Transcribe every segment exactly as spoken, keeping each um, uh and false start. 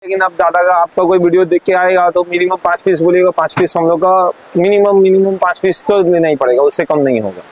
लेकिन अब दादा का आपका कोई वीडियो देख के आएगा तो मिनिमम पाँच पीस बोलेगा, पाँच पीस हम लोग का मिनिमम मिनिमम पाँच पीस तो लेना ही पड़ेगा, उससे कम नहीं होगा।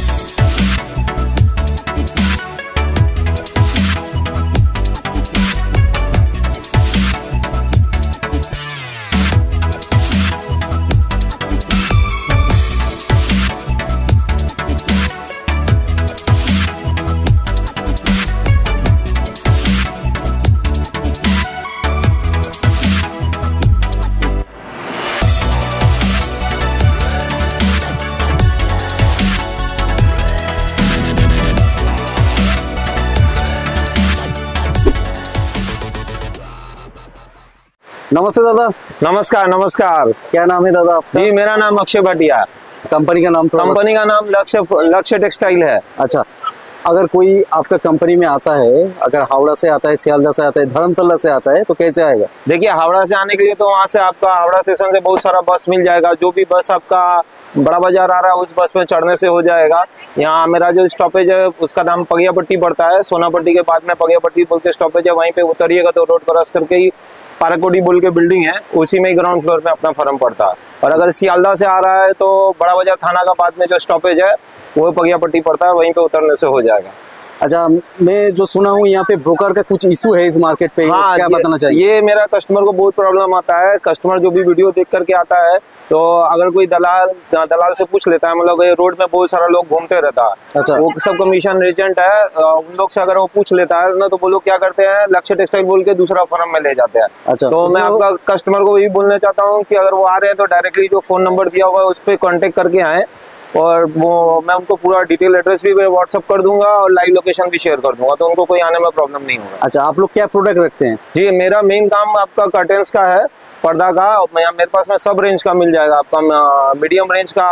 नमस्ते दादा। नमस्कार नमस्कार। क्या नाम है दादा आपका? जी मेरा नाम अक्षय भाटिया। कंपनी का नाम? कंपनी का नाम लक्ष्य लक्ष्य टेक्सटाइल है। अच्छा, अगर कोई आपका कंपनी में आता है, अगर हावड़ा से आता है, सियालदह से आता है, धर्मतला से आता है तो कैसे आएगा? देखिए हावड़ा से आने के लिए तो वहाँ से आपका हावड़ा स्टेशन से बहुत सारा बस मिल जाएगा। जो भी बस आपका बड़ा बाजार आ रहा है उस बस में चढ़ने से हो जाएगा। यहाँ मेरा जो स्टॉपेज है उसका नाम पगियापट्टी पड़ता है। सोनापट्टी के बाद में पगियापट्टी बोल के स्टॉपेज है, वहीं पे उतरिएगा तो रोड क्रॉस करके ही पाराकोटी बोल के बिल्डिंग है, उसी में ही ग्राउंड फ्लोर में अपना फर्म पड़ता है। और अगर सियालदह से आ रहा है तो बड़ा बाजार थाना का बाद में जो स्टॉपेज है वो पगियापट्टी पड़ता है, वहीं पे उतरने से हो जाएगा। अच्छा, मैं जो सुना हूँ यहाँ पे ब्रोकर का कुछ इशू है इस मार्केट पे। हाँ, क्या बताना चाहिए? ये मेरा कस्टमर को बहुत प्रॉब्लम आता है। कस्टमर जो भी वीडियो देख करके आता है तो अगर कोई दलाल दलाल से पूछ लेता है, मतलब रोड में बहुत सारा लोग घूमते रहता है। अच्छा। वो सब कमीशन एजेंट है, उन लोग से अगर वो पूछ लेता है ना तो वो लोग क्या करते हैं, लक्ष्य टेक्सटाइल बोल के दूसरा फर्म में ले जाते हैं। अच्छा। तो मैं आपका कस्टमर को यही बोलना चाहता हूँ कि अगर वो आ रहे हैं तो डायरेक्टली जो फोन नंबर दिया हुआ है उस पर कॉन्टेक्ट करके आए, और वो मैं उनको पूरा डिटेल एड्रेस भी व्हाट्सअप कर दूंगा और लाइव लोकेशन भी शेयर कर दूंगा, तो उनको कोई आने में प्रॉब्लम नहीं होगा। अच्छा, आप लोग क्या प्रोडक्ट रखते हैं? जी मेरा मेन काम आपका कर्टेंस का है, पर्दा का। मेरे पास में सब रेंज का मिल जाएगा आपका, मीडियम रेंज का,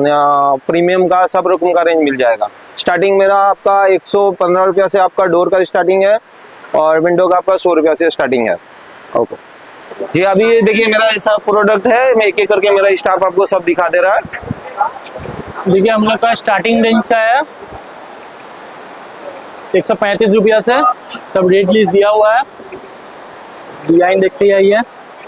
प्रीमियम का, सब रकम का रेंज मिल जाएगा। स्टार्टिंग मेरा आपका एक सौ पंद्रह रुपया से आपका डोर का स्टार्टिंग है और विंडो का आपका सौ रुपया से स्टार्टिंग है। ओके जी, अभी ये देखिए मेरा ऐसा प्रोडक्ट है, मैं एक एक करके मेरा स्टाफ आपको सब दिखा दे रहा है। देखिए हम लोग का स्टार्टिंग रेंज का है एक सौ पैंतीस रुपया से, सब रेट लिस्ट दिया हुआ है। डिजाइन देखते आइए।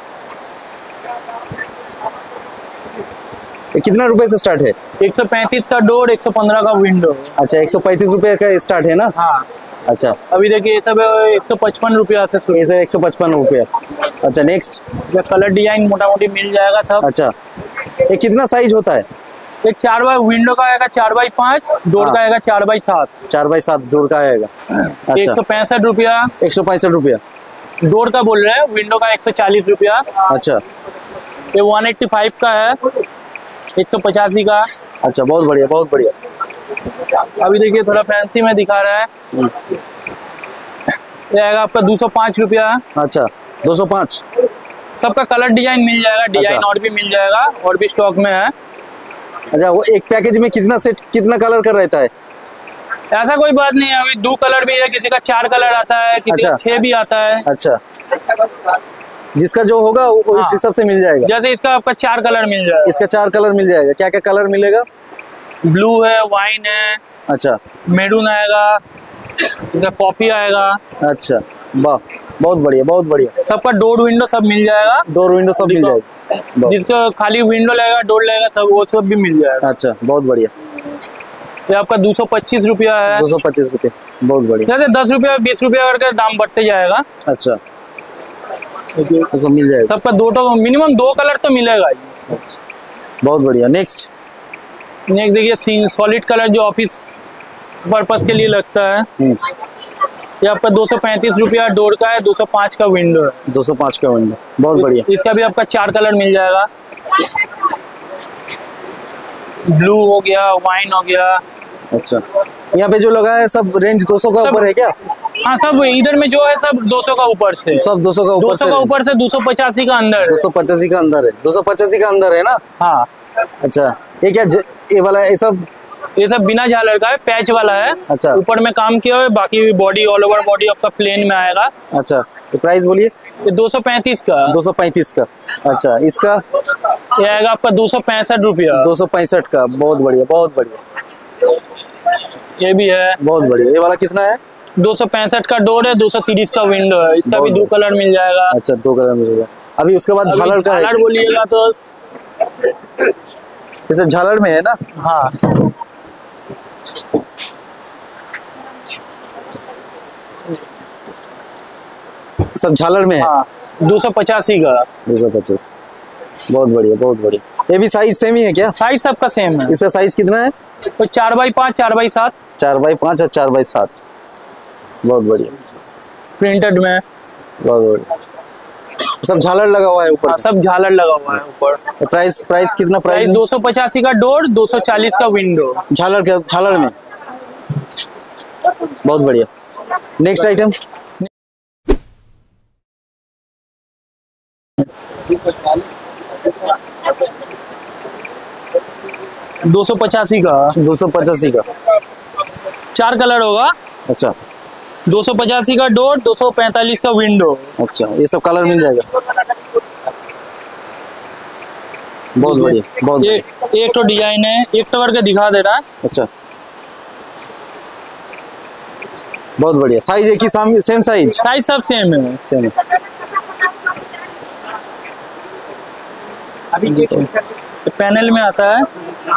कितना रुपए से स्टार्ट है? एक सौ पैंतीस का डोर, एक सौ पंद्रह का विंडो। अच्छा, एक सौ पैंतीस रुपए का स्टार्ट है ना? हाँ। अच्छा, अभी देखिए ये सब एक सौ पचपन रुपया से ऐसे एक सौ पचपन रुपया। अच्छा, नेक्स्ट कलर डिजाइन मोटा मोटी मिल जाएगा सब। अच्छा, ये कितना साइज होता है? एक चार बाई विंडो का आएगा चार बाई पाँच, डोर हाँ। का आएगा चार बाई सात। चार बाई सात डोर का आएगा। अच्छा, एक सौ पैंसठ रुपया। एक सौ पैंसठ रुपया डोर का बोल रहे हैं, विंडो का एक सौ चालीस रुपया। अच्छा, ये वन एट्टी फाइव का है, एक सौ पचासी का। अच्छा, बहुत बढ़िया बहुत बढ़िया। अभी देखिए थोड़ा फैंसी में दिखा रहा है, ये आएगा आपका दो सौ पाँच रुपया। अच्छा, दो सौ पाँच। सबका कलर डिजाइन मिल जाएगा, डिजाइन अच्छा। और भी मिल जाएगा, और भी स्टॉक में है। अच्छा, वो एक पैकेज में कितना सेट कितना कलर का रहता है? ऐसा कोई बात नहीं है, अभी दो कलर भी है, किसी का चार कलर आता है, किसी का छह भी आता है। अच्छा, जिसका जो होगा वो हाँ। इस हिसाब से मिल जाएगा। जैसे इसका आपका चार कलर मिल जाएगा। इसका चार कलर मिल जाएगा। क्या क्या कलर मिलेगा? ब्लू है, वाइन है, अच्छा, मेरून आएगा, कॉफी आएगा। अच्छा, वाह, बहुत बढ़िया बहुत बढ़िया। सबका डोर विंडो सब मिल जाएगा। डोर विंडो सब मिल जाएगा। जिसका खाली विंडो लगेगा, डोर लगेगा, सब वो सब भी मिल जाएगा। अच्छा, बहुत बढ़िया। ये आपका दो सौ पच्चीस रुपया है। दो सौ पच्चीस रुपये, बहुत बढ़िया। जैसे दस रुपया बीस रुपया करके दाम बढ़ते जाएगा। अच्छा, तो सब मिल जाएगा। सबका दो तो मिनिमम दो कलर तो मिलेगा। अच्छा, बहुत बढ़िया। नेक्स्ट नेक्स्ट देखिए सॉलिड कलर जो ऑफिस पर्पस के लिए लगता है, ये आपका दो सौ पैंतीस रुपया डोर का है, दो सौ पाँच का विंडो है। दो सौ पाँच का विंडो, बहुत इस, बढ़िया। इसका भी आपका चार कलर मिल जाएगा। ब्लू हो गया, वाइन हो गया। अच्छा, यहाँ पे जो लगा है सब रेंज दो सौ का ऊपर है क्या? हाँ, सब इधर में जो है सब दो सौ का ऊपर से, सब दो सौ का ऊपर दो सौ का ऊपर से दो सौ पचासी का अंदर। दो सौ पचासी का अंदर है। दो सौ पचासी का अंदर है ना? हाँ। अच्छा, ये क्या ज, ये वाला ये सब ये सब बिना झालर का है, पैच वाला है। अच्छा, ऊपर में काम किया है, बाकी बॉडी ऑल ओवर बॉडी आपका प्लेन में आएगा। अच्छा, तो प्राइस बोलिए। ये दो सौ पैंतीस का। दो सौ पैंतीस का। अच्छा, इसका ये आएगा आपका दो सौ पैंसठ रुपया। दो सौ पैंसठ का, बहुत बढ़िया बहुत बढ़िया। ये भी है, बहुत बढ़िया। ये वाला कितना है? दो सौ पैंसठ का डोर है, दो सौ तीस का विंडो है। इसका भी दो कलर मिल जाएगा। अच्छा, दो कलर मिलेगा। अभी उसके बाद झालर का है, झालर बोलिएगा तो जैसे झालर में है ना। हाँ, सब झालर में है। हाँ, दो सौ पचासी का। दो सौ पचास, बहुत बढ़िया बहुत बढ़िया। ये भी साइज सेम ही है क्या? साइज सबका सेम है। इसका साइज कितना है? तो चार बाई पाँच, चार बाई सात, चार बाई पाँच और चार बाई सात, बहुत बढ़िया प्रिंटेड में। बहुत बढ़िया। सब झालर लगा हुआ है ऊपर। हाँ, सब झालर लगा हुआ है ऊपर। प्राइस प्राइस कितना? प्राइस प्राइस दो सौ पचासी का डोर, दो सौ चालीस का विंडो। झालर के झालर में, बहुत बढ़िया। नेक्स्ट आइटम, दो सौ पचासी का। दो सौ पचासी का। चार कलर होगा। अच्छा, दो सौ पचासी का डोर, दो सौ पैंतालीस का विंडो। अच्छा, ये सब कलर मिल जाएगा। बहुत बढ़िया बहुत ये बढ़िया। एक तो डिजाइन है, एक तो करके दिखा दे रहा है। अच्छा, बहुत बढ़िया। साइज एक ही, सेम साइज? साइज सब सेम है। सेम है। अभी पैनल में आता है,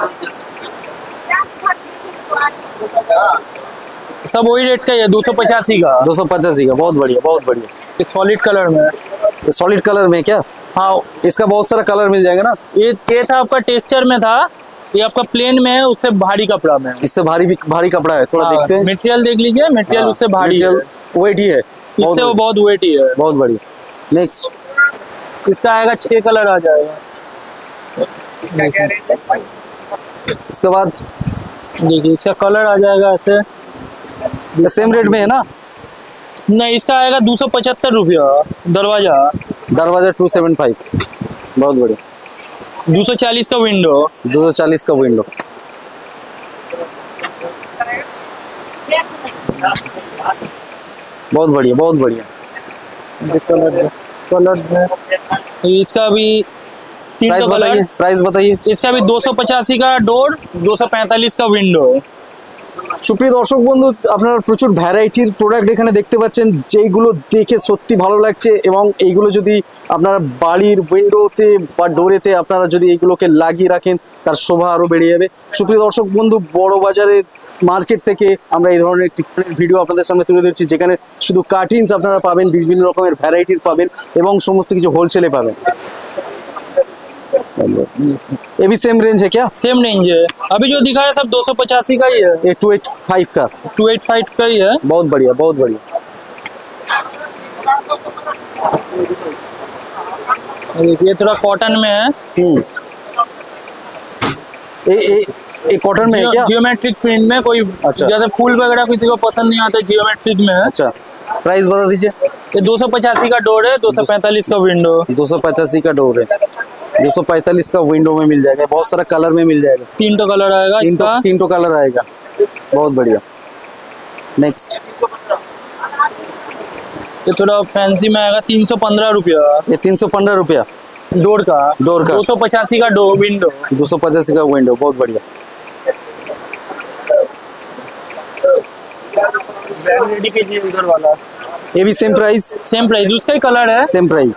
सब वही रेट का ही है, दो सौ पचासी का। दो सौ पचासी का, बहुत बढ़िया बहुत बढ़िया। सॉलिड कलर में। ये सॉलिड कलर में क्या? हाँ, इसका बहुत सारा कलर मिल जाएगा ना। ये ये था आपका टेक्सचर में था, ये आपका प्लेन में है, उससे भारी कपड़ा में। इससे भारी भी भारी कपड़ा है, थोड़ा हाँ, देखते हैं। मटेरियल देख लीजिए, मटेरियल उससे भारी है, वेट ही है, इससे वो बहुत वेट ही है। बहुत बढ़िया। नेक्स्ट, इसका आएगा छह कलर आ जाएगा। इसके बाद देखिए इसका कलर आ जाएगा ऐसे। सेम रेट में है ना? नहीं, इसका आएगा दो सौ पचहत्तर रुपया दरवाजा। दरवाजा टू सेवन फाइव, बहुत बढ़िया। दो सौ चालीस का विंडो। दो सौ चालीस का विंडो, बहुत बढ़िया बहुत बढ़िया। कलर कलर में इसका भी तीन प्राइस सौ बताइए, कलर। प्राइस बताइए। इसका भी दो सौ पचासी का डोर, दो सौ पैंतालीस का विंडो। সুপ্রিয় দর্শক বন্ধু, আপনারা প্রচুর ভ্যারাইটির প্রোডাক্ট এখানে দেখতে পাচ্ছেন, যেগুলো দেখে সত্যি ভালো লাগছে। এবং এইগুলো যদি আপনারা বাড়ির উইন্ডোতে বা ডোরেতে আপনারা যদি এইগুলোকে লাগিয়ে রাখেন, তার শোভা আরও বেড়ে যাবে। সুপ্রিয় দর্শক বন্ধু, বড় বাজারের মার্কেট থেকে আমরা এই ধরনের একটি ভিডিও আপনাদের সামনে তুলে ধরছি, যেখানে শুধু কার্টিনস আপনারা পাবেন, বিভিন্ন রকমের ভ্যারাইটির পাবেন এবং সমস্ত কিছু হোলসেলে পাবেন। ये भी सेम रेंज है क्या? सेम रेंज है, अभी जो दिखा है सब दो सौ पचासी का ही है। ये टू एट फाइव का, टू एट फाइव का ही है। बहुत बढ़िया बहुत बढ़िया। ये थोड़ा कॉटन में है। हम्म, ये ये ये कॉटन में है क्या? जियोमेट्रिक प्रिंट में। कोई अच्छा। जैसे फूल वगैरह किसी को पसंद नहीं आता, जियोमेट्रिक में है। अच्छा, प्राइस बता दीजिए। ये दो सौ पचासी का डोर है, दो सौ पैंतालीस का विंडो। दो सौ पचासी का डोर है, दो सौ पैंतालीस का विंडो में मिल जाएगा। बहुत सारा कलर में मिल जाएगा। तीन तो कलर आएगा तीन तो इसका। तीन तो कलर आएगा, बहुत बढ़िया। नेक्स्ट, ये थोड़ा फैंसी में आएगा, तीन सौ पंद्रह रुपया ये तीन सौ पंद्रह रुपया डोर का। डोर का। दो सौ पचासी का डोर विंडो। दो सौ पचासी का विंडो, बहुत बढ़िया। रेडी कीजिए उधर वाला। ये भी सेम प्राइस? सेम प्राइस, उसका ही कलर है। सेम प्राइस,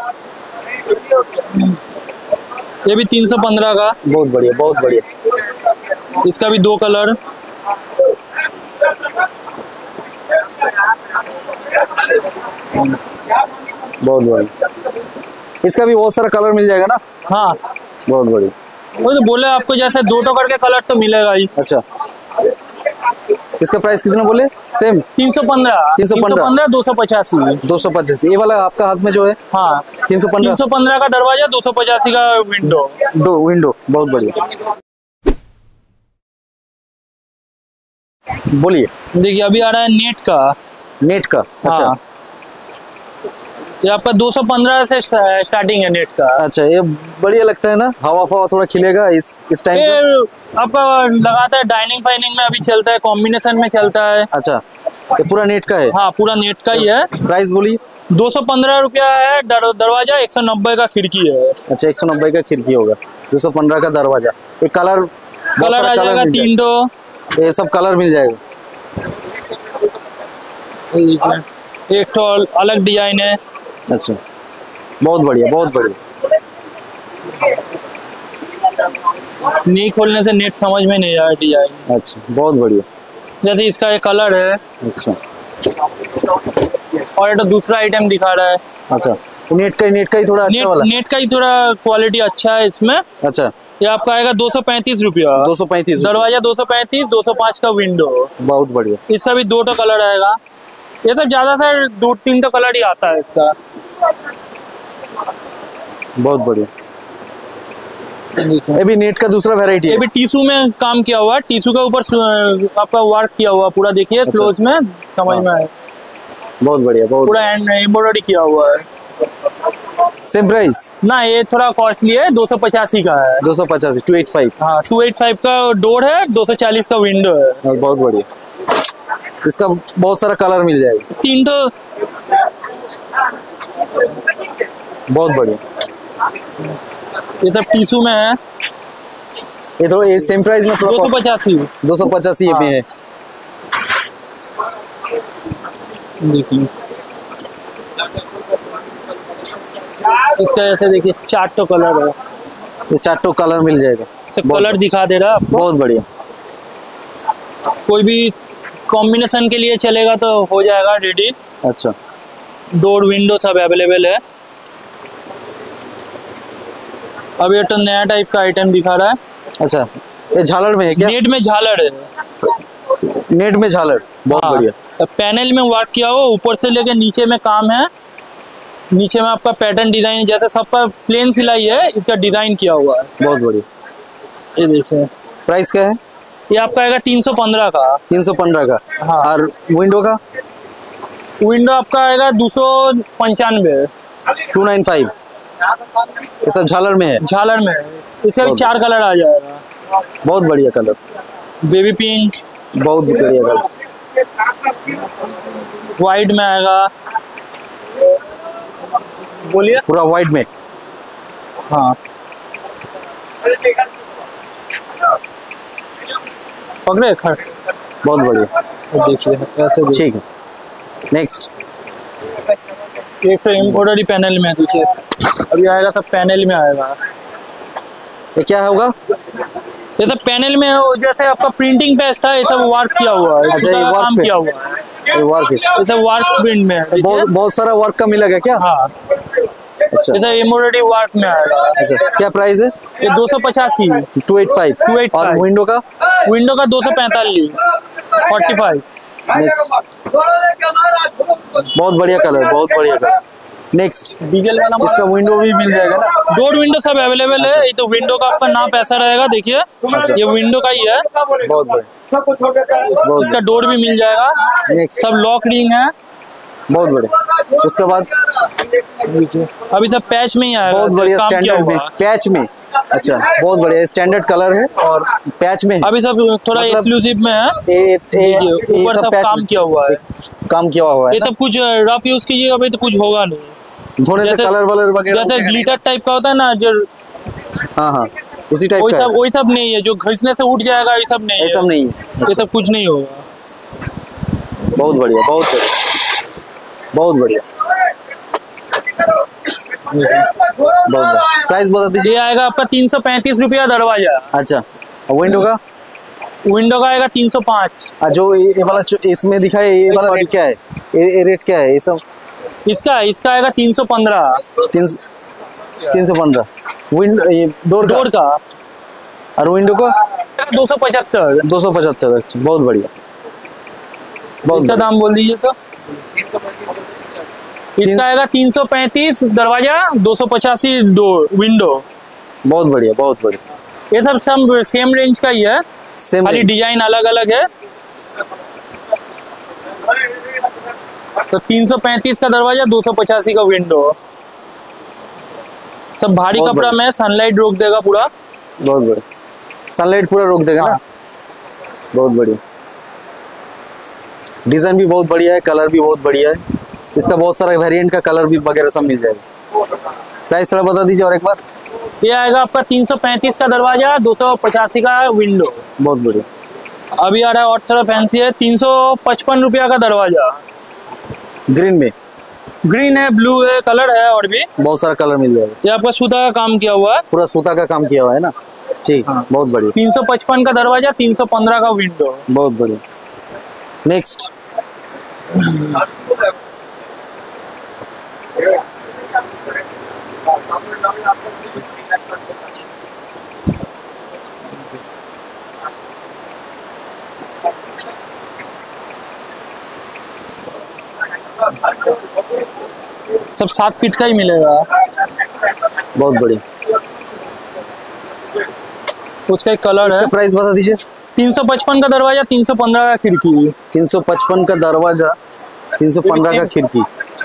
ये भी तीन सौ पंद्रह का। बहुत बढ़िया बहुत बढ़िया। इसका भी दो कलर। बहुत बढ़िया। इसका भी बहुत सारा कलर मिल जाएगा ना? हाँ, बहुत बढ़िया। वो तो बोले आपको, जैसे दो टो करके कलर तो मिलेगा ही। अच्छा, इसका प्राइस कितना बोले? सेम तीन सौ पंद्रह तीन सौ पंद्रह दो सौ पचासी। दो सौ पचासी। ये वाला आपका हाथ में जो है? हाँ, तीन सौ तीन पंद्रह सौ पंद्रह का दरवाजा, दो सौ पचासी का विंडो। दो विंडो, बहुत बढ़िया। बोलिए। देखिए अभी आ रहा है नेट का। नेट का, अच्छा। हाँ, ये आपका दो सौ पंद्रह से स्टार्टिंग है नेट का। अच्छा, ये बढ़िया लगता है ना, हवा फवा थोड़ा खिलेगा इस इस टाइम पे। ये आपका लगाता है डाइनिंग फाइनिंग में, अभी चलता है, कॉम्बिनेशन में चलता है। अच्छा, ये पूरा नेट का है? हाँ, पूरा नेट का ही है। प्राइस बोलिए। दो सौ पंद्रह रुपया है दर, दरवाजा, एक सौ नब्बे का खिड़की है। अच्छा, एक सौ नब्बे का खिड़की होगा, दो सौ पंद्रह का दरवाजा। ये कलर कलर आ जाएगा तीन दो। ये सब कलर मिल जाएगा। एक तो अलग डिजाइन है। अच्छा, बहुत बढ़िया बहुत बढ़िया। नहीं खोलने से नेट समझ में नहीं आया डिजाइन। अच्छा, बहुत बढ़िया। जैसे इसका एक कलर है। अच्छा, और ये तो दूसरा आइटम दिखा रहा है। अच्छा, नेट का नेट का ही थोड़ा अच्छा नेट, वाला। नेट का ही थोड़ा क्वालिटी अच्छा है इसमें। अच्छा, ये आपका आएगा दो सौ पैंतीस रुपया। दो सौ पैंतीस दरवाजा दो सौ पैंतीस, दो सौ पाँच का विंडो। बहुत बढ़िया। इसका भी दो तो कलर आएगा। ये सब ज्यादा से दो तीन तो कलर ही आता है इसका। बहुत बढ़िया। ये भी नेट का दूसरा वैरायटी है। ये भी टिश्यू में काम किया हुआ है। टिश्यू के ऊपर सु- आपका वर्क किया हुआ पूरा, देखिए अच्छा। क्लोज में समझ में आए। बहुत बढ़िया बहुत। पूरा एम्ब्रॉयडरी किया हुआ है। Same price? ना, ये थोड़ा कॉस्टली है, दो सौ पचासी का है। दो सौ पचासी, टू एट फाइव। हाँ, टू एट फाइव का डोर है, दो सौ चालीस का विंडो है। बहुत बढ़िया। इसका बहुत सारा कलर मिल जाएगा। तीन तो बहुत बढ़िया। ये सब टिश्यू में है। ये तो ये सेम प्राइस में दो थोड़ा सौ पचासी। दो सौ पचासी ये भी है। देखिए इसका ऐसे देखिए चार तो कलर है। ये चार कलर मिल जाएगा। सब कलर दिखा दे रहा है आपको। बहुत बढ़िया। कोई भी कॉम्बिनेशन के लिए चलेगा तो हो जाएगा रेडी। अच्छा, डोर विंडो सब अवेलेबल है। अब ये तो नया टाइप का आइटम दिखा रहा है। अच्छा, ये झालर में है क्या? नेट में झालर है। नेट में झालर, बहुत हाँ, बढ़िया। पैनल में वर्क किया हुआ, ऊपर से लेके नीचे में काम है। नीचे में आपका पैटर्न डिजाइन, जैसे सब पर प्लेन सिलाई है, इसका डिजाइन किया हुआ है। बहुत बढ़िया। ये देखिए प्राइस क्या है? ये आपका आएगा तीन सौ पंद्रह का। तीन सौ पंद्रह का। हाँ। और विंडो का? विंडो आपका आएगा दो सौ पंचानवे। Two nine five. ये सब झालर में है। झालर में इसका भी चार कलर आ जाएगा। बहुत बढ़िया कलर। बेबी पिंक, बहुत बढ़िया कलर। व्हाइट में आएगा। बोलिए। पूरा व्हाइट में। हाँ, पकड़े खड़। बहुत बढ़िया। देखिए ऐसे देखिए। ठीक है, नेक्स्ट। एक तो एम्ब्रॉयडरी पैनल में है, देखिए अभी आएगा सब पैनल में आएगा। ये क्या होगा? ये सब पैनल में है, जैसे आपका प्रिंटिंग पेज था, ये सब वर्क किया हुआ है। अच्छा, ये इसका वर्क काम पे- किया हुआ है। ये वर्क है। ये सब वर्क प्रिंट में है, देखिए। बहुत बहुत सारा वर्क का मिलेगा क्या? हाँ, अच्छा ये सब एम्ब्रॉयडरी वर्क में आएगा। अच्छा, क्या प्राइस है? ये दो सौ पचासी। Two eight five. Two eight और फाइव। विंडो का? विंडो का दो सौ पैंतालीस, फोर्टी फाइव। नेक्स्ट। बहुत बढ़िया कलर, बहुत बढ़िया कलर। नेक्स्ट। डीजल वाला इसका विंडो भी मिल जाएगा ना? डोर विंडो सब अवेलेबल है। ये तो विंडो का आपका नाम पैसा रहेगा, देखिए ये विंडो का ही है। बहुत बढ़िया, बहुत इसका डोर भी मिल जाएगा। नेक्स्ट। सब लॉक रिंग है। बहुत बढ़िया। उसके बाद अभी सब पैच में ही आएगा। बहुत सब बढ़िया काम किया स्टैंडर्ड में, हुआ है। पैच में। अच्छा, बहुत बढ़िया स्टैंडर्ड कलर है और पैच में है। अभी सब थोड़ा मतलब एक्सक्लूसिव में है। ये ये देखिए, ये ऊपर सब पैच काम में किया हुआ है। काम किया हुआ है ये ना? सब कुछ रफ यूज कीजिएगा, अभी तो कुछ होगा नहीं। धोने से जैसे- कलर वलर वगैरह जैसे उठेगा ग्लिटर टाइप का होता है ना, जो नहीं? हाँ हाँ, उसी टाइप वही का सब है। वही सब नहीं है। जो घिसने से उठ जाएगा, ये सब नहीं ये है। सब नहीं है। ये सब कुछ नहीं होगा। बहुत बढ़िया, बहुत बढ़िया, बहुत बढ़िया, बहुत बढ़िया। प्राइस बता दीजिए। ये आएगा आपका तीन सौ पैंतीस रुपया दरवाजा। अच्छा, और विंडो का? विंडो का आएगा तीन सौ पाँच। आ, जो ये ये वाला जो इसमें दिखा है, ये वाला रेट क्या है? ये ये रेट क्या है? ये सब इसका इसका आएगा तीन सौ पंद्रह। तीन तीन सौ पंद्रह। विंडो ये डोर का? डोर का और विंडो का? दो सौ पचहत्तर। दो सौ पचहत्तर। अच्छा, बहुत बढ़िया, बहुत इसका बढ़िया। दाम बोल दीजिए तो। इसका आएगा तीन सौ पैंतीस दरवाजा, दो सौ पचासी डोर विंडो। बहुत बढ़िया, बहुत बढ़िया। ये सब सब सेम रेंज का ही है, सेम खाली रेंज। डिजाइन अलग अलग है। तो तीन सौ पैंतीस का दरवाजा, दो सौ पचासी का विंडो। सब भारी बहुत कपड़ा बढ़िया। में सनलाइट रोक देगा पूरा। बहुत बढ़िया, सनलाइट पूरा रोक देगा ना? हाँ। बहुत बढ़िया। डिजाइन भी बहुत बढ़िया है, कलर भी बहुत बढ़िया है। इसका बहुत सारा वेरिएंट का कलर भी वगैरह सब मिल जाएगा। प्राइस थोड़ा बता दीजिए और एक बार। ये आएगा आपका तीन सौ पैंतीस का दरवाजा, दो सौ पचासी का विंडो। बहुत बढ़िया। अभी आ रहा है और थोड़ा फैंसी है, तीन सौ पचपन रुपया का दरवाजा। ग्रीन में ग्रीन है, ब्लू है, कलर है और भी बहुत सारा कलर मिल जाएगा। ये आपका सूता का काम किया हुआ है। पूरा सूता का काम किया हुआ है ना, ठीक। हाँ। बहुत बढ़िया, तीन सौ पचपन का दरवाजा, तीन सौ पंद्रह का विंडो। बहुत बढ़िया। नेक्स्ट सब सात फीट का ही मिलेगा। बहुत बढ़िया। उसका एक कलर है। इसका प्राइस बता दीजिए। तीन सौ पचपन का दरवाजा, तीन सौ पंद्रह का खिड़की। तीन सौ पचपन का दरवाजा, तीन सौ पंद्रह का खिड़की।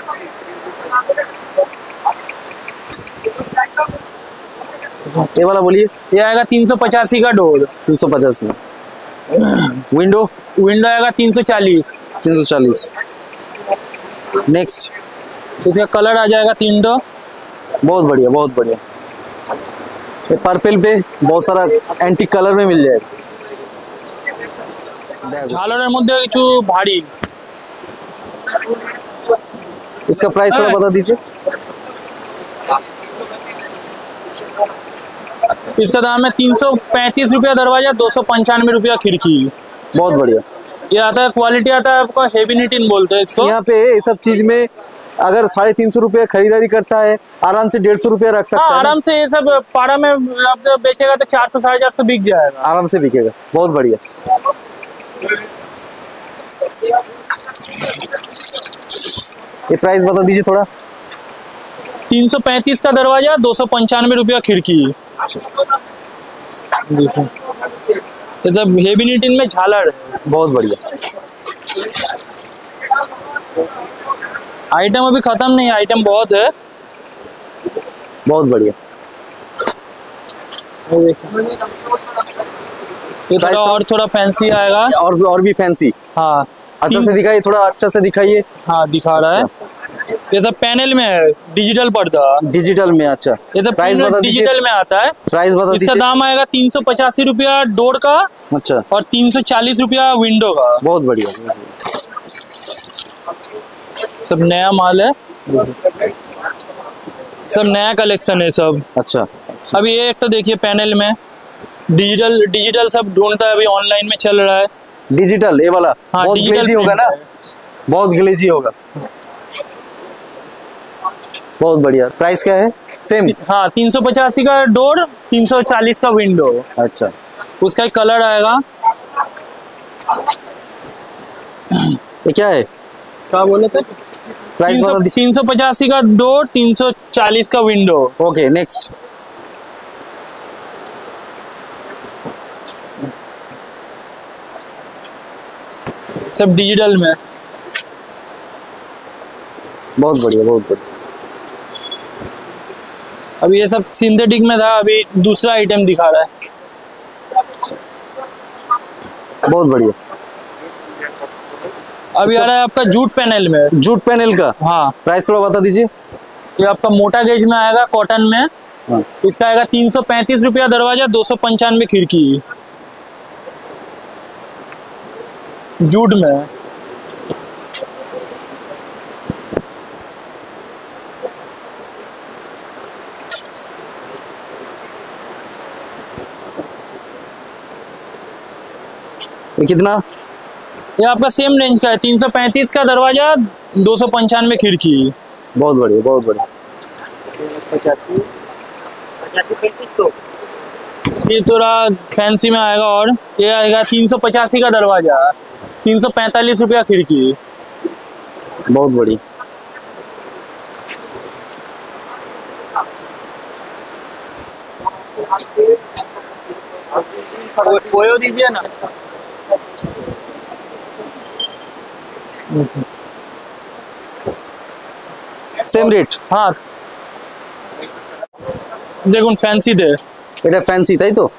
ये वाला बोलिए। ये आएगा तीन सौ पचासी का डोर। तीन सौ पचासी। विंडो विंडो आएगा तीन सौ चालीस। तीन सौ चालीस। नेक्स्ट इसका कलर आ जाएगा तीनों। बहुत बढ़िया, बहुत बढ़िया। ये पर्पल पे बहुत सारा एंटीक कलर में मिल जाएगा। झालरेर मध्य किछु भारी। इसका प्राइस थोड़ा बता दीजिए। इसका दाम है तीन सौ पैंतीस रुपया दरवाजा, दो सौ पंचानवे रुपया खिड़की। बहुत बढ़िया। ये आता है, क्वालिटी आता है आपका हेवी निटिन बोलते हैं इसको। यहाँ पे ये सब चीज में अगर साढ़े तीन सौ रुपया खरीदारी करता है, आराम से डेढ़ सौ रुपया रख सकता हाँ, है। आराम से ये सब पारा में आप जब बेचेगा तो चार सौ साढ़े चार सौ बिक जाएगा। आराम से बिकेगा। बहुत बढ़िया। ये प्राइस बता दीजिए थोड़ा। तीन सौ पैंतीस का दरवाजा, दो सौ पंचानवे रुपया खिड़की। देखिए ये सब हेवी निटिन में झालर है। बहुत बढ़िया। आइटम अभी खत्म नहीं है, आइटम बहुत है। बहुत बढ़िया। ये थोड़ा और थोड़ा फैंसी आएगा। और और भी फैंसी। हाँ अच्छा से दिखाइए, थोड़ा अच्छा से दिखाइए। हाँ दिखा रहा है। ये सब पैनल में है, डिजिटल पर्दा। डिजिटल में। अच्छा, ये सब प्राइस बता दीजिए। डिजिटल में आता है। प्राइस बता इसका दीजिए। दाम आएगा तीन सौ पचासी रुपया डोर का अच्छा, और तीन सौ चालीस रुपया विंडो का। बहुत बढ़िया। सब नया माल है, सब नया कलेक्शन है सब। अच्छा, अच्छा। अभी ये एक तो देखिए पैनल में डिजिटल डिजिटल सब ढूंढता है, अभी ऑनलाइन में चल रहा है। डिजिटल ये वाला। हाँ, बहुत डिजिटल ग्लेजी होगा ना, बहुत ग्लेजी होगा। बहुत बढ़िया। प्राइस क्या है? सेम। हाँ, तीन सौ पचासी का डोर, तीन सौ चालीस का विंडो। अच्छा, उसका एक कलर आएगा। ये क्या है? क्या बोले थे? प्राइस बता दीजिए। तीन सौ पचासी का डोर, तीन सौ चालीस का विंडो। Okay, next. सब डिजिटल में। बहुत बढ़िया, बहुत बढ़िया। अभी ये सब सिंथेटिक में था, अभी दूसरा आइटम दिखा रहा है। बहुत बढ़िया। अभी आ रहा है आपका जूट पैनल में। जूट पैनल का। हाँ, प्राइस थोड़ा बता दीजिए। ये आपका मोटा गेज में आएगा, कॉटन में। हाँ। इसका आएगा तीन सौ पैंतीस रुपया दरवाजा, दो सौ पंचानवे खिड़की। जूट में। ये कितना? ये आपका सेम रेंज का है, तीन सौ पैंतीस का दरवाजा, दो सौ पंचानवे खिड़की। बहुत बढ़िया, बहुत बढ़िया। ये थोड़ा फैंसी में आएगा। और ये आएगा तीन सौ पचासी का दरवाजा, तीन सौ पैंतालीस रुपया खिड़की। बहुत बढ़िया। फोयो दीजिए ना। Same rate. हाँ দেখুন ফ্যান্সি দে এটা ফ্যান্সি তাই তো?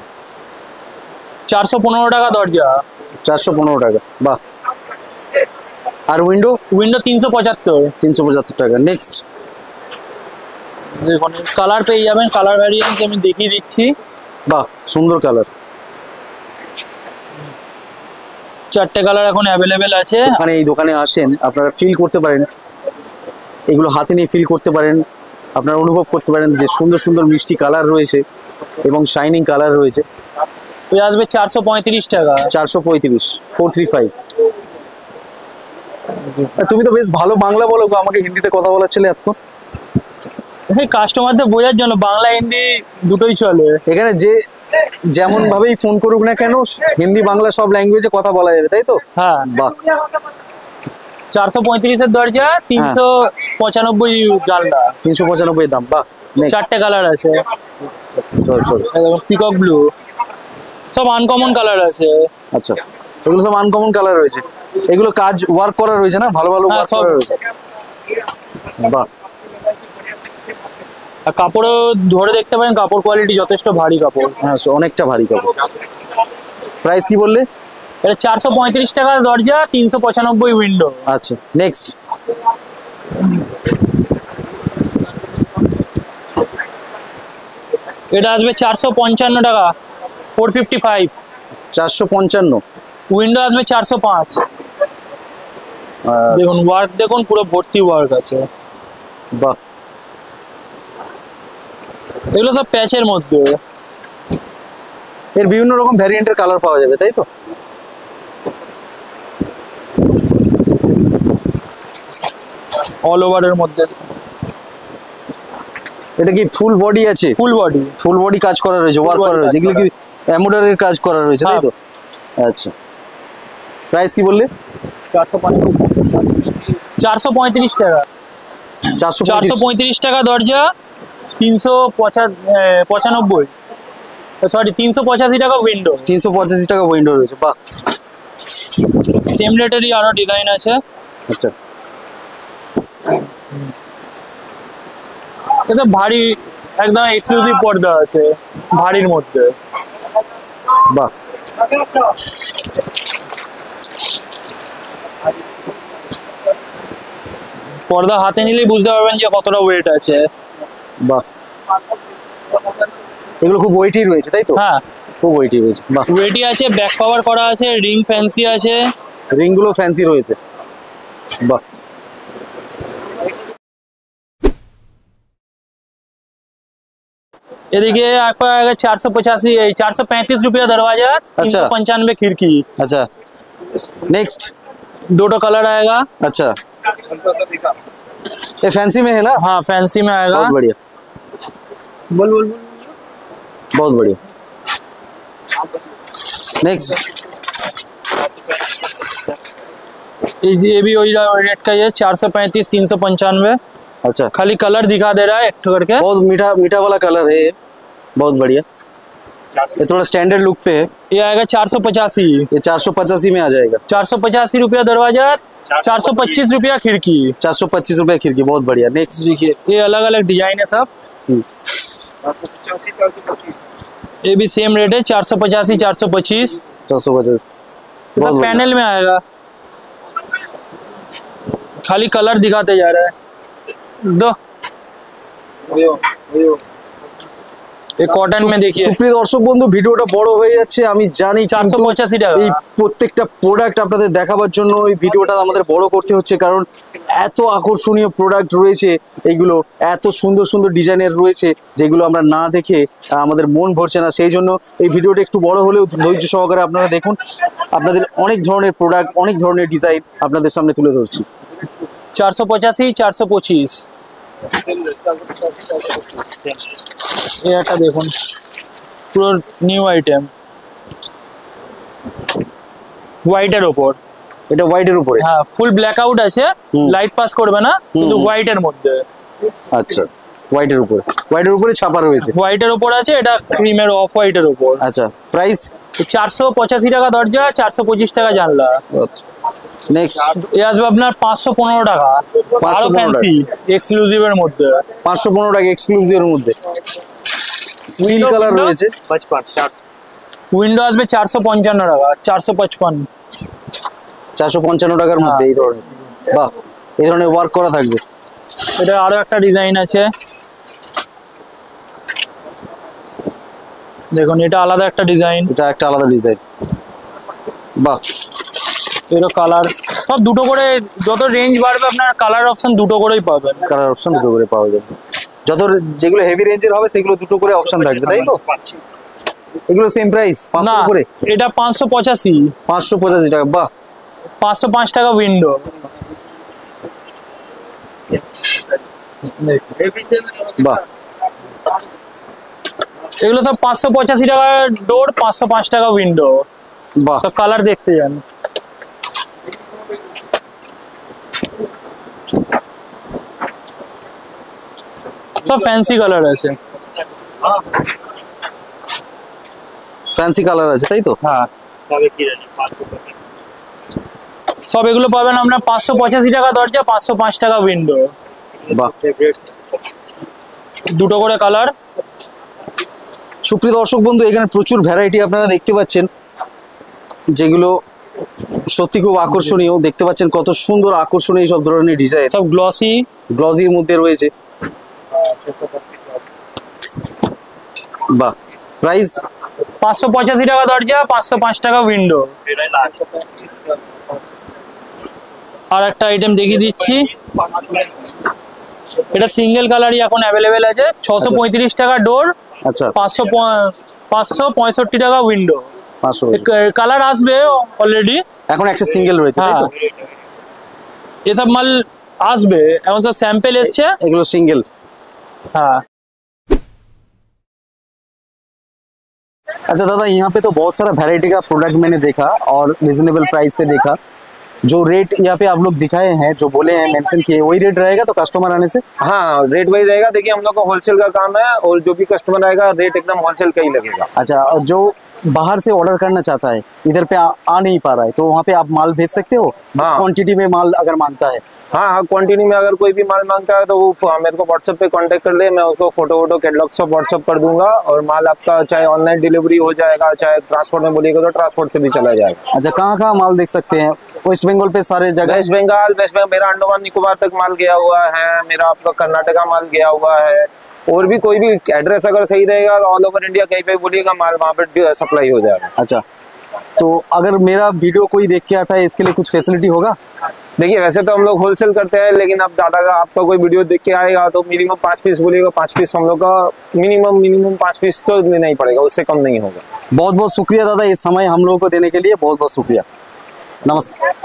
চারশো পনেরো টাকা দরজা। চারশো পনেরো টাকা। বাহ। আর উইন্ডো? উইন্ডো তিনশো পঁচাত্তর। তিনশো পঁচাত্তর টাকা। নেক্সট। দেখুন কালার পেয়ে যাবেন, কালার ভ্যারিয়েন্ট আমি দেখিয়ে দিচ্ছি। বাহ, সুন্দর কালার। চারটে কালার এখন অ্যাভেলেবেল আছে। ওখানে এই দোকানে আসেন, আপনারা ফিল করতে পারেন, এগুলো হাতে নিয়ে ফিল করতে পারেন, আপনারা অনুভব করতে পারেন যে সুন্দর সুন্দর মিষ্টি কালার রয়েছে এবং শাইনিং কালার রয়েছে। ये আসবে চারশো পঁয়ত্রিশ টাকা। চারশো পঁয়ত্রিশ, ফোর থ্রি ফাইভ। তুমি তো বেশ ভালো বাংলা বলো গো, আমাকে হিন্দিতে কথা বলার ছিল এতক্ষণ। কাস্টমারদের বোঝার জন্য বাংলা হিন্দি দুটোই চলে। এখানে যে যেমন ভাবেই ফোন করুক না কেন, হিন্দি বাংলা সব ল্যাঙ্গুয়েজে কথা বলা যাবে, তাই তো? হ্যাঁ, বাহ। চারশো পঁয়ত্রিশের দরজা, তিনশো পঁচানব্বই জানলা, তিনশো পঁচানব্বই দাম। বাহ। চারটে কালার আছে, সরি সরি পিকক ব্লু, সব আনকমন কালার আছে। আচ্ছা, এগুলো সব আনকমন কালার রয়েছে, এগুলো কাজ ওয়ার্ক করা রয়েছে না, ভালো ভালো হ্যাঁ, ওয়ার্ক সব। করা রয়েছে। বাহ। আর কাপড়ও ধরে দেখতে পারেন, কাপড় কোয়ালিটি যথেষ্ট ভারী কাপড়। হ্যাঁ, অনেকটা ভারী কাপড়। প্রাইস কি বললে? এটা চারশো পঁয়ত্রিশ টাকা দরজা, তিনশো পঁচানব্বই উইন্ডো। আচ্ছা, নেক্সট। এটা আসবে চারশো পঞ্চান্ন টাকা, ফোর ফিফটি ফাইভ। চারশো পঞ্চান্ন। উইন্ডো আসবে চারশো পাঁচ। দেখুন ওয়ার্ক, দেখুন পুরো ভর্তি ওয়ার্ক আছে। বাহ। এগুলো সব প্যাচের মধ্যে। এর বিভিন্ন রকম ভ্যারিয়েন্টের কালার পাওয়া যাবে, তাই তো? অল ওভারের মধ্যে। এটা কি ফুল বডি আছে? ফুল বডি, ফুল বডি কাজ করা রয়েছে, ওয়ার্ক body করা রয়েছে, কাজ এগুলো কি এমব্রয়ডারির কাজ করা রয়েছে, তাই তো? আচ্ছা, প্রাইস কি বললে? চারশো পঁয়ত্রিশ টাকা। চারশো চারশো পঁয়ত্রিশ টাকা দরজা, তিনশো পঁচানব্বই, সরি তিনশো পঁচাশি টাকা উইন্ডো। তিনশো পঁচাশি টাকা উইন্ডো রয়েছে। বাহ। সেম রেটেরই আরো ডিজাইন আছে। আচ্ছা, এটা ভারী, একদম এক্সক্লুসিভ পর্দা আছে ভারীর মধ্যে। বাহ। পর্দা হাতে নিলেই বুঝতে পারবেন যে কতটা ওয়েট আছে। বাহ, এগুলো খুব ওয়েটি রয়েছে, তাই তো? হ্যাঁ, খুব ওয়েটি রয়েছে। বাহ। ওয়েটি আছে, ব্যাক কভার করা আছে, রিং ফ্যান্সি আছে। রিং গুলো ফ্যান্সি রয়েছে। বাহ। এদিকে आपका चार सौ पचासी, चार सौ पैंतीस रुपया दरवाजा, तीन सौ पंचानवे खिड़की। अच्छा, नेक्स्ट। दो तो कलर आएगा। अच्छा, ये फैंसी में है ना? हाँ, फैंसी में आएगा। बहुत बढ़िया, बोल बोल बोल। बहुत बढ़िया। नेक्स्ट। ये भी वही रेट का, ये चार सौ पैंतीस, तीन सौ पंचानवे। अच्छा, खाली कलर दिखा दे रहा है एक ठो करके। बहुत मीठा मीठा वाला कलर है, बहुत बढ़िया। ये थोड़ा स्टैंडर्ड लुक पे है। ये आएगा चार सौ पचासी। ये चार सौ पचासी में आ जाएगा। चार सौ पचासी रुपया दरवाजा, चार सौ पच्चीस रुपया खिड़की। चार सौ पच्चीस रुपए खिड़की, बहुत बढ़िया। नेक्स्ट। देखिए ये अलग अलग डिजाइन है सब। ये भी सेम रेट है, चार सौ पचासी, चार सौ पच्चीस। चार सौ पचास, बहुत बढ़िया। पैनल में आएगा, खाली कलर दिखाते जा रहा है। दो এই কটন মে দেখিয়ে। সুপ্রিয় দর্শক বন্ধু, ভিডিওটা বড় হয়ে যাচ্ছে আমি জানি, চারশো পঁচাশি টাকা। এই প্রত্যেকটা প্রোডাক্ট আপনাদের দেখাবার জন্য এই ভিডিওটা আমাদের বড় করতে হচ্ছে, কারণ এত আকর্ষণীয় প্রোডাক্ট রয়েছে, এইগুলো এত সুন্দর সুন্দর ডিজাইনের রয়েছে যেগুলো আমরা না দেখে আমাদের মন ভরছে না। সেই জন্য এই ভিডিওটা একটু বড় হলেও ধৈর্য সহকারে আপনারা দেখুন। আপনাদের অনেক ধরনের প্রোডাক্ট, অনেক ধরনের ডিজাইন আপনাদের সামনে তুলে ধরছি। চারশো পঁচাশি, চারশো পঁচিশ। এটা দেখুন পুরো নিউ আইটেম, হোয়াইটের ওপর। এটা হোয়াইটের উপরে? হ্যাঁ, ফুল ব্ল্যাক আউট আছে, লাইট পাস করবে না, কিন্তু হোয়াইটের মধ্যে। আচ্ছা, হোয়াইটের উপরে, হোয়াইটের উপরে ছাপা রয়েছে। হোয়াইটের ওপর আছে, এটা ক্রিমের অফ হোয়াইটের ওপর। আচ্ছা, প্রাইস? চারশো পঁচাশি টাকা দরজা, চারশো পঁচিশ টাকা জানলা। আচ্ছা, নেক্সট। এ আসবে আপনার পাঁচশো পনেরো টাকা, আরো ফ্যান্সি এক্সক্লুসিভের মধ্যে। পাঁচশো পনেরো টাকা এক্সক্লুসিভের মধ্যে, স্টিল কালার রয়েছে। উইন্ডো আসবে চারশো পঞ্চান্ন টাকা, চারশো পঁচপান্ন। চারশো পঞ্চান্ন টাকার মধ্যে এই ধরনের। বাহ, এই ধরনের ওয়ার্ক করা থাকবে। এটা আরো একটা ডিজাইন আছে, দেখুন এটা আলাদা একটা ডিজাইন। এটা একটা আলাদা ডিজাইন। বাহ, এর কালার সব দুটো করে, যত রেঞ্জ বাড়বে আপনার কালার অপশন দুটো করেই পাবেন। কালার অপশন দুটো করে পাওয়া যাবে, যত যেগুলো হেভি রেঞ্জের হবে সেগুলো দুটো করে অপশন থাকবে, তাই তো? এগুলো সেম প্রাইস পাঁচশো না, করে? এটা পাঁচশো পঁচাশি। পাঁচশো পঁচাশি টাকা, বাহ। পাঁচশো পাঁচ টাকা উইন্ডো। বাহ, এগুলো সব পাঁচশো পঁচাশি টাকা ডোর, পাঁচশো পাঁচ টাকা উইন্ডো। বাহ, সব কালার দেখতে যান। সব ফ্যান্সি কালার আছে। ফ্যান্সি কালার আছে, তাই তো? হ্যাঁ, সব এগুলো পাবেন আপনার পাঁচশো পঁচাশি টাকা দরজা, পাঁচশো পাঁচ টাকা উইন্ডো। বাহ, দুটো করে কালার। সুপ্রিয় দর্শক বন্ধু, এখানে প্রচুর ভ্যারাইটি আপনারা দেখতে পাচ্ছেন, যেগুলো সত্যি খুব আকর্ষণীয়। দেখতে পাচ্ছেন কত সুন্দর আকর্ষণীয় সব ধরনের ডিজাইন, সব গ্লসি গ্লসির মধ্যে রয়েছে। বাহ, প্রাইস পাঁচশো পঁচাশি টাকা দরজা, পাঁচশো পাঁচ টাকা উইন্ডো। আর একটা আইটেম দেখিয়ে দিচ্ছি, এটা সিঙ্গেল কালারই এখন অ্যাভেলেবেল আছে। ছশো পঁয়ত্রিশ টাকা ডোর, আচ্ছা, পাঁচশো পাঁচশো পঁয়ষট্টি টাকা উইন্ডো। পাঁচশো। কালার আসবে অলরেডি, এখন একটা সিঙ্গেল রয়েছে, তাই তো? এসব মাল আসবে, এখন সব স্যাম্পল এসছে। এগুলো সিঙ্গেল। हाँ। अच्छा दादा, यहाँ पे तो बहुत सारा वैरायटी का प्रोडक्ट मैंने देखा और रिजनेबल प्राइस पे देखा। जो रेट यहाँ पे आप लोग दिखाए हैं, जो बोले हैं, मेंशन किए, वही रेट रहेगा तो कस्टमर आने से? हाँ, रेट वही रहेगा। देखिए, हम लोग का होलसेल का काम है और जो भी कस्टमर आएगा रेट एकदम होलसेल का ही लगेगा। अच्छा, और जो बाहर से ऑर्डर करना चाहता है, इधर पे आ, आ नहीं पा रहा है, तो वहाँ पे आप माल भेज सकते हो? हाँ। क्वांटिटी में माल अगर मांगता है? हाँ हाँ, क्वांटिटी में अगर कोई भी माल मांगता है तो वो फ- मेरे को व्हाट्सएप पे कांटेक्ट कर ले, मैं उसको फोटो वोटो कैटलॉग सब व्हाट्सएप कर दूंगा और माल आपका चाहे ऑनलाइन डिलीवरी हो जाएगा, चाहे ट्रांसपोर्ट में बोलिएगा तो ट्रांसपोर्ट से भी चला जाएगा। अच्छा, कहाँ कहाँ माल देख सकते हैं? वेस्ट बंगाल पे सारे जगह? वेस्ट बंगाल वेस्ट बंगाल मेरा अंडमान निकोबार तक माल गया हुआ है, मेरा आपका कर्नाटका माल गया हुआ है, और भी कोई भी एड्रेस अगर सही रहेगा ऑल ओवर इंडिया कहीं पे बोलिएगा माल वहाँ पे सप्लाई हो जाएगा। अच्छा, तो अगर मेरा वीडियो कोई देख के आता है, इसके लिए कुछ फैसिलिटी होगा? देखिए, वैसे तो हम लोग होलसेल करते हैं, लेकिन अब दादा का आपका कोई वीडियो देख के आएगा तो मिनिमम पाँच पीस बोलिएगा, पाँच पीस हम लोग का मिनिमम मिनिमम पाँच पीस तो लेना ही पड़ेगा, उससे कम नहीं होगा। बहुत बहुत शुक्रिया दादा, ये समय हम लोगों को देने के लिए बहुत बहुत शुक्रिया। नमस्कार।